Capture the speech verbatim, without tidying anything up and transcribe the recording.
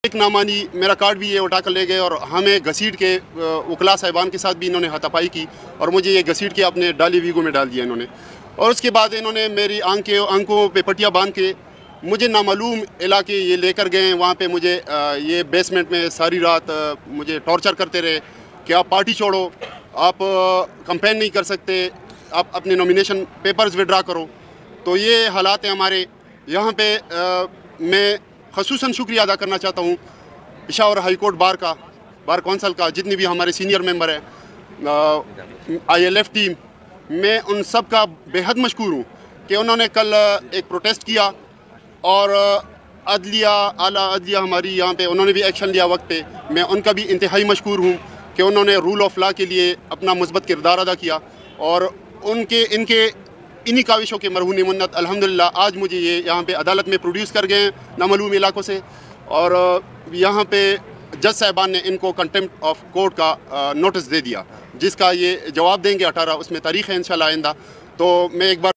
ایک نامانی میرا کارڈ بھی یہ اٹھا کر لے گئے اور ہمیں گھسیٹ کے وکلا صاحبان کے ساتھ بھی انہوں نے ہاتھا پائی کی اور مجھے یہ گھسیٹ کے اپنے ڈالی ویگو میں ڈال دیا انہوں نے. اور اس کے بعد انہوں نے میری آنکھیں آنکھوں پہ پٹیاں باندھ کے مجھے نامعلوم علاقے یہ لے کر گئے. وہاں پہ مجھے یہ بیسمنٹ میں ساری رات مجھے ٹارچر کرتے رہے کہ آپ پارٹی چھوڑو, آپ کمپین نہیں کر سکتے, آپ اپنے نومینیشن پیپرز وڈرا کرو. تو یہ حالات ہیں ہمارے یہاں پہ. میں خصوصاً شکریہ ادا کرنا چاہتا ہوں پشاور ہائی کورٹ بار کا, بار کونسل کا, جتنے بھی ہمارے سینئر ممبر ہیں, آئی ایل ایف ٹیم, میں ان سب کا بے حد مشکور ہوں کہ انہوں نے کل ایک پروٹیسٹ کیا اور عدلیہ اعلیٰ عدلیہ ہماری یہاں پہ انہوں نے بھی ایکشن لیا وقت پہ. میں ان کا بھی انتہائی مشکور ہوں کہ انہوں نے رول آف لا کے لیے اپنا مثبت کردار ادا کیا اور ان کے ان کے انہی کاوشوں کے مرہون منت الحمدللہ آج مجھے یہ یہاں پہ عدالت میں پروڈیوس کر گئے ہیں نامعلوم علاقوں سے. اور یہاں پہ جج صاحبان نے ان کو کنٹمپٹ آف کورٹ کا نوٹس دے دیا جس کا یہ جواب دیں گے اٹھارہ, اس میں تاریخ ہے انشاءاللہ آئندہ. تو میں ایک بار